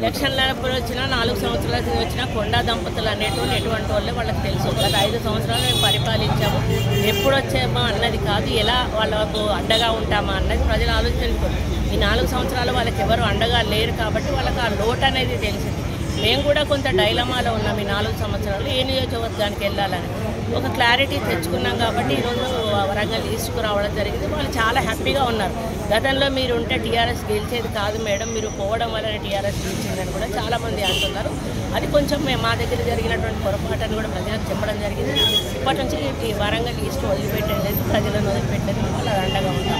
ఎలక్షన్లప్పుడు వచ్చినా 4 సంవత్సరాల క్రితం వచ్చినా కొండా దంపతులు అనేటువంటి ఎటువంటి వాళ్ళే వాళ్ళకి తెలుసు. గత 5 సంవత్సరాలు మేము పరిపాలించాము, ఎప్పుడు వచ్చామా అన్నది కాదు, ఎలా వాళ్ళకు అండగా ఉంటామా అన్నది ప్రజలు ఆలోచించుకోరు. ఈ 4 సంవత్సరాలు వాళ్ళకి ఎవరు అండగా లేరు కాబట్టి వాళ్ళకి ఆ లోటు అనేది తెలిసింది. మేము కూడా కొంత డైలమాలో ఉన్నాం. ఈ 4 సంవత్సరాలు ఏ నియోజకవర్గానికి వెళ్ళాలని ఒక క్లారిటీ తెచ్చుకున్నాం కాబట్టి ఈరోజు వరంగల్ ఈస్ట్కు రావడం జరిగింది. వాళ్ళు చాలా హ్యాపీగా ఉన్నారు. గతంలో మీరు ఉంటే టీఆర్ఎస్ గెలిచేది కాదు మేడం, మీరు పోవడం వల్ల టీఆర్ఎస్ గెలిచిందని కూడా చాలామంది అంటున్నారు. అది కొంచెం మా దగ్గర జరిగినటువంటి పొరపాటుని కూడా ప్రజలకు చెప్పడం జరిగింది. ఇప్పటి నుంచి ఈ వరంగల్ ఈస్ట్ వదిలిపెట్టలేదు, ప్రజలను వదిలిపెట్టలేదు, వాళ్ళు అండగా ఉంటారు.